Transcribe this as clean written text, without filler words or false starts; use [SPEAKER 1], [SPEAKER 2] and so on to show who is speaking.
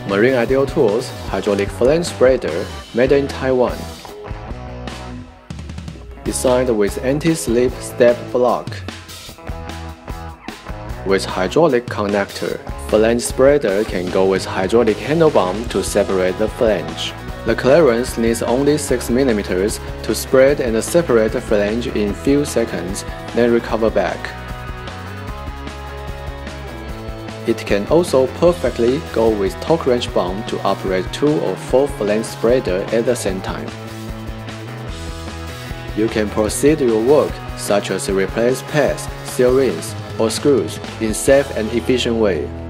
[SPEAKER 1] Marine Ideal Tools hydraulic flange spreader made in Taiwan. Designed with anti-slip step block. With hydraulic connector, flange spreader can go with hydraulic handle bump to separate the flange. The clearance needs only 6 mm to spread and separate the flange in few seconds, then recover back. It can also perfectly go with torque wrench bump to operate 2 or 4 flange spreader at the same time. You can proceed your work such as replace pads, seal rings, or screws in safe and efficient way.